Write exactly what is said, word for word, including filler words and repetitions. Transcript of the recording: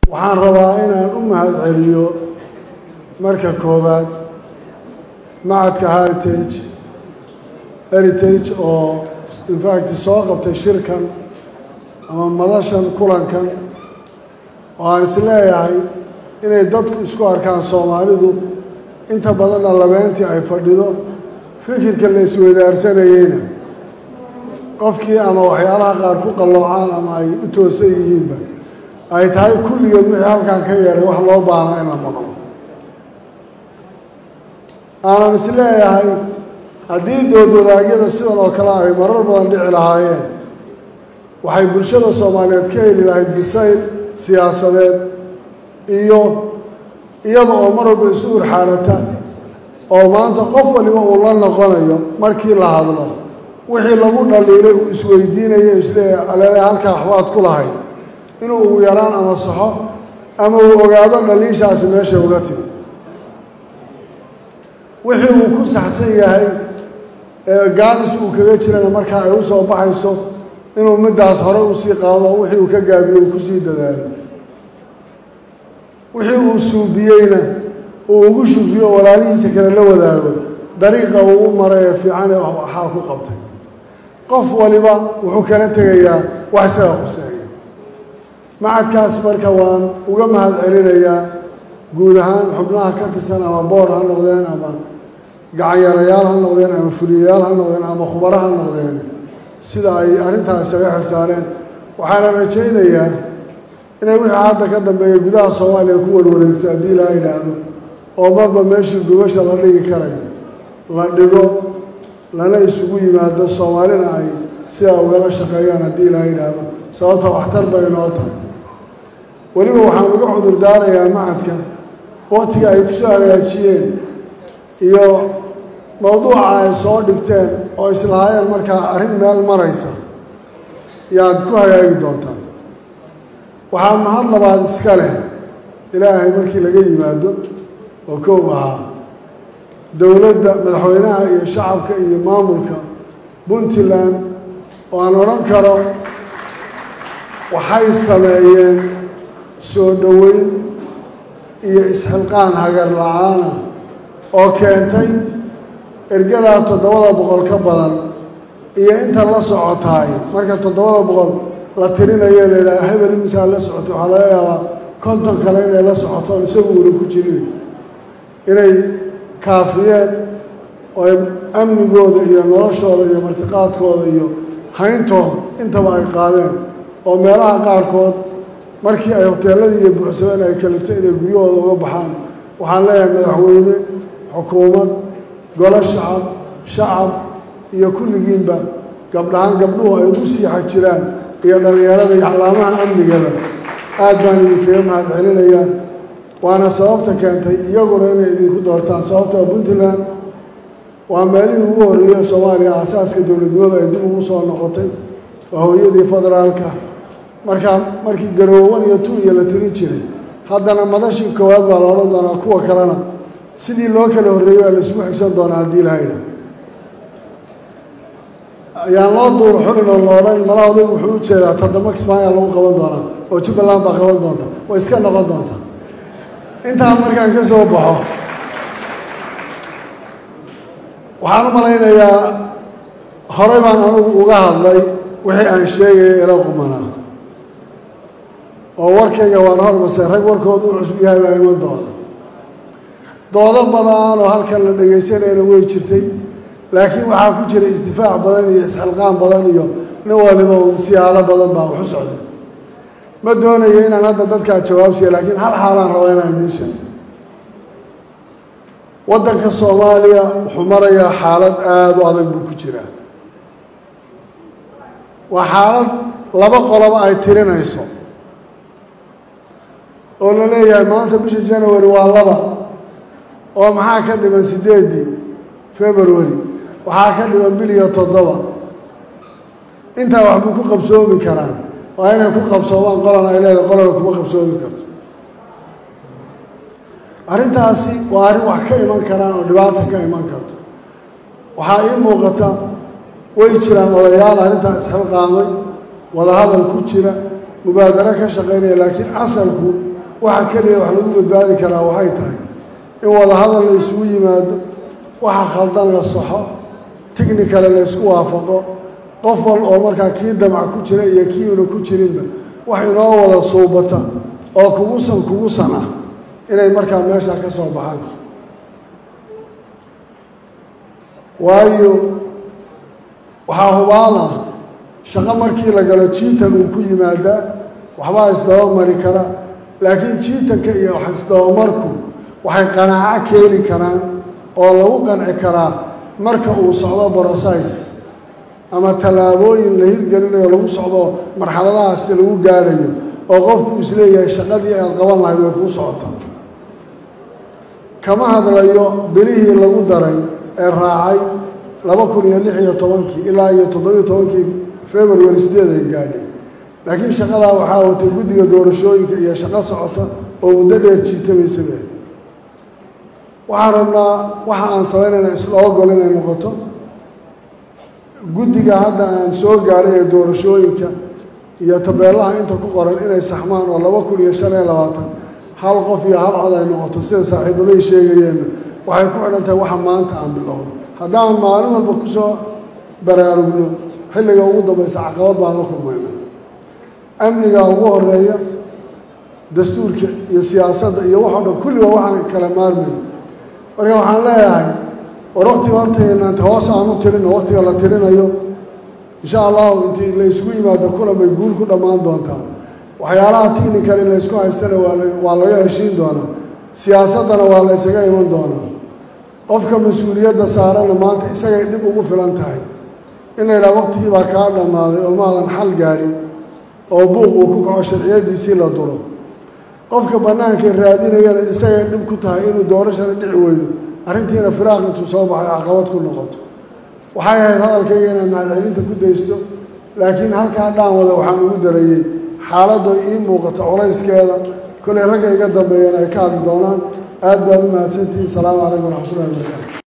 waxaan rabaa inaan u mahad celiyo marka koobaad macadka heritage heritage oo in fact soo qabtay shirkan ama madashan kulankan oo aan is leeyahay inay dadku isku arkaan Soomaalidu inta badanna labeentii ay fadhido fikirka la isweydaarsanayayna qofkii ama waxyaalaha qaar ku qalloocaan ama ay u toosan yihiinba ay tahay kulligeed wixii halkan ka yeedhay wax loo baahnaa in la maqlo aanan is leeyahay haddii doodwadaagyada sidan oo kale ay marar badan dhici lahaayeen waxay bulshada Soomaaliyeed ka heli lahayd bisayl siyaasadeed iyo iyada oo mar walba isu urxaanata oo maanta qof waliba uu la noqonayo markii la hadlo wixii lagu dhaliilay uu isweydiinayo isleeyahay aleele halkaa waxbaad ku lahayd inuu ugu yaraan ama saxo ama uu ogaado dhaliishaasi meesha uga timi wixii uu ku saxsan yahay ee gaalis uu kaga jirana markaa ay u soo baxayso inuu middaas hore u sii qaado oo wixii uu ka gaabiyo uu ku sii dadaalo wixii uu suubiyeyna uu ugu shugriyo walaalihiisa kale la wadaago dariiqa uu u maray ee fiican ee waxaa ku qabtay qof waliba wuxuu kala tegayaa wax isaga khuseeya macadkaas marka waan uga mahad celinayaa guud ahaan xubnaha ka tirsan ama board ha noqdeen ama gacanyarayaal ha noqdeen ama fuliyayaal ha noqdeen ama khubaro ha noqdeen sida ay arrintaas isaga xilsaareen waxaana rajaynayaa inay wixii hadda ka dambeeya gudaha Soomaaliya ku warwareegto haddii la yidhaahdo oo marba meeshii gubasha la dhigi karayo la dhigo lana isugu yimaado Soomaalina ay sidaa ugala shaqeeyaan haddii la yidhaahdo sababta waxtar bay inoo tahay weliba waxaan uga cudur daarayaa macadka waqtiga ay ku soo hagaajiyeen iyo mawduuca ay soo dhigteen oo islahaayeen markaa arrin meel maraysa yaad ku hagaagi doontaan waxaa mahad labaad iska leh ilaahay markii laga yimaado oo kow ahaa dowladda madaxweynaha iyo shacabka iyo maamulka Puntland oo aan odhan karo waxay sameeyeen soo dhoweyn iyo isxilqaan hagar la'aana oo keentay ergadaa toddobada boqol ka badan iyo inta la socotaay marka toddobada boqol la tirinayo la yidhaha hebel imisaa la socotay waxaa laga yaabaa konton kale inay la socotoon isagu una ku jirin inay kaafiyeen oo amnigooda iyo noloshooda iyo martiqaadkooda iyo hayntooda intaba ay qaadeen oo meelaha qaarkood markii ay hoteeladii iyo buuxsadeen ay kaliftay inay guryahooda uga baxaan waxaan leeyahay madaxweyne xukuumad golo shacab shacab iyo kulligiinba gabdhahaan gabdhuhu ay ugu sii xajiraan iyo dhallinyarada iyo calaamaha amnigada aad baan idinkaga mahad celinayaa waana sababta keentay iyaguna inay idinku doortaan sababta Puntland waa meelihii ugu horreeyay Soomaaliya aasaaska dowladnimada ay dib ugu soo noqotay waa hooyadii federaalka markaa markii garoowan iyo tu iyo la tirin jiray haddana madashii koowaad baa la odhan doonaa kuwa kalena sidii loo kala horreeyey waa la isugu xigsan doonaa haddii lahayna ayaan loo duur xulin oo la odhan mala odaygu wuxuu u jeedaa toddoma kismaayaa lagu qaban doonaa oo Jubbaland baa qaban doonta way iska noqon doonta intaa markaan ka soo baxo waxaan u malaynayaa horey baan anigu uga hadlay wixii aan sheegaya ila qumanaa oo warkayga waan hormasay rag warkooda u cusub yahay baa iman doona doodo badan oo halkan la dhegaysanayna way jirtay laakiin waxaa ku jira isdifaac badan iyo isxilqaan badan iyo nin waliba siyaalo badan baa wax u socday ma doonayo inaan hadda dadkaa jawaabsiya laakiin hal xaalaan raba inaan idiin sheego waddanka Soomaaliya wuxuu marayaa xaalad aad u adag buu ku jiraa waa xaalad laba qoloba ay tirinayso oo la leeyahay maanta bisha January waa laba oo maxaa ka dhiman sideedii February waxaa ka dhiman bil iyo toddoba intaa wax buu ku qabsoomi karaan waa inay ku qabsoomaan qolan ay leedahay qolana kuma qabsoomi karto arrintaasi waa arrin wax ka iman karaan oo dhibaato ka iman karto waxaa ii muuqata way jiraan odayaal arrintaa isxilqaamay wada hadal ku jira mubaadaro ka shaqaynaya laakiin asalku waxa kaliya wax lagu badbaadi karaa waxay tahay in wada hadal la isugu yimaado waxa khaldan la saxo technical la isku waafaqo qof wal oo markaa kii damac ku jira iyo kii uu ku jirinba wax inoo wada suubata oo kugu san kugu san ah inay markaa meesha ka soo baxaan waayo waxaa hubaala shaqo markii la galo jiitan uu ku yimaadaa waxbaa isdaba mari kara laakiin jiitanka iyo wax isdaba marku waxay qanaaco keeni karaan oo lagu qanci karaa marka uu socdo process ama tallaabooyin la hirgelinayo lagu socdo marxaladahaasi lagu gaarayo oo qofku isleeyahay shaqadii aad qaban lahayd way kuu socotaa kama hadlayo bilihii lagu daray ee raacay laba kun iyo lix iyo tobankii ilaa iyo toddobiyo tobankii february sideed ay gaadhay laakiin shaqadaa waxaa watay guddiga doorashooyinka iyo shaqo socota oo muddo dheer jiitabaysadee waxaan rabnaa waxa aan samaynayna isla ogol inay noqoto guddiga hadda aan soo gaadhay ee doorashooyinka iyo tabeelaha inta ku qoran inay saxmaan oo laba kun iyo shan iyo labaatan hal qof iyo hal cod ay noqoto sida saaxiibaday sheegayeenna waxay ku xidhan tahay waxa maanta aan bilowno haddaan maalin walba ku soo baraarugno xilliga ugu dambaysa caqabad baan la kulmayna amniga ugu horeeya dastuurka iyo siyaasadda iyo waxoo dhan kulliba waxaan kala maarmayn marka waxaan leeyahay war waqtiga hortaynaanta hoos aan u tirino waqtiga la tirinayo insha allahu intii la isugu yimaado kulan bay guul ku dhammaan doontaa waxyaalaha technical in la isku haystana waa laga heshiin doonaa siyaasaddana waa la isaga iman doonaa qofka mas-uuliyadda saarana maanta isagay dhib ugu filan tahay in la yidhaha waqtigii baa kaa dhammaaday oo maadan xal gaadhin oo buuq uu ku kaco sharciyadiisii la duro qofka bannaanka raadinayana isagay dhib ku tahay inuu doorashana dhici weydo arrintiina firaaq intuu soo baxay caqabad ku noqoto waxay ahayd hadalkayga inaad mahadcelinta ku daysto laakiin halkaa dhaan wada waxaan ugu darayey xaaladdo ii muuqato culayskeeda kolay ragga iga dambeeyana ay ka hadli doonaan aad baad u mahadsantihiin salaamu calaykum waraxmatullahi wabarakaatu